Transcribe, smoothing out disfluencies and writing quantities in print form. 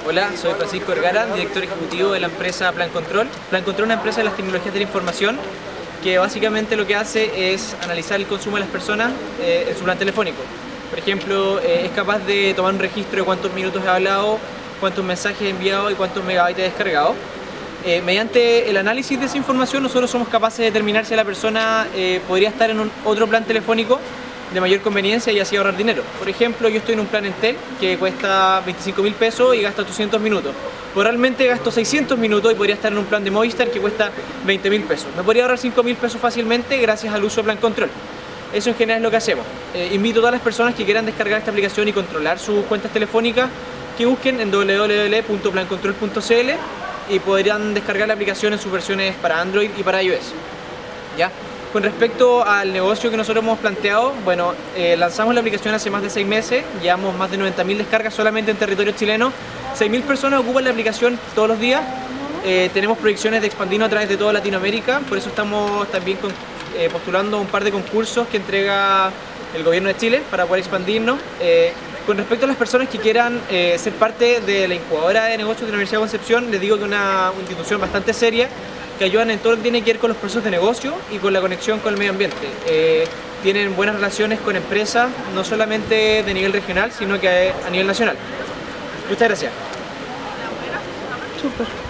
Hola, soy Francisco Vergara, director ejecutivo de la empresa Plan Control. Plan Control es una empresa de las tecnologías de la información que básicamente lo que hace es analizar el consumo de las personas en su plan telefónico. Por ejemplo, es capaz de tomar un registro de cuántos minutos he hablado, cuántos mensajes he enviado y cuántos megabytes he descargado. Mediante el análisis de esa información nosotros somos capaces de determinar si la persona podría estar en otro plan telefónico de mayor conveniencia y así ahorrar dinero. Por ejemplo, yo estoy en un plan Entel que cuesta 25.000 pesos y gasta 800 minutos. Pues realmente gasto 600 minutos y podría estar en un plan de Movistar que cuesta 20.000 pesos. Me podría ahorrar 5.000 pesos fácilmente gracias al uso de Plan Control. Eso en general es lo que hacemos. Invito a todas las personas que quieran descargar esta aplicación y controlar sus cuentas telefónicas que busquen en www.plancontrol.cl y podrían descargar la aplicación en sus versiones para Android y para iOS. ¿Ya? Con respecto al negocio que nosotros hemos planteado, bueno, lanzamos la aplicación hace más de 6 meses, llevamos más de 90.000 descargas solamente en territorio chileno, 6.000 personas ocupan la aplicación todos los días, tenemos proyecciones de expandirnos a través de toda Latinoamérica, por eso estamos también postulando un par de concursos que entrega el gobierno de Chile para poder expandirnos. Con respecto a las personas que quieran ser parte de la incubadora de negocios de la Universidad de Concepción, les digo que es una institución bastante seria, que ayudan en todo lo que tiene que ver con los procesos de negocio y con la conexión con el medio ambiente. Tienen buenas relaciones con empresas, no solamente de nivel regional, sino que a nivel nacional. Muchas gracias. Súper.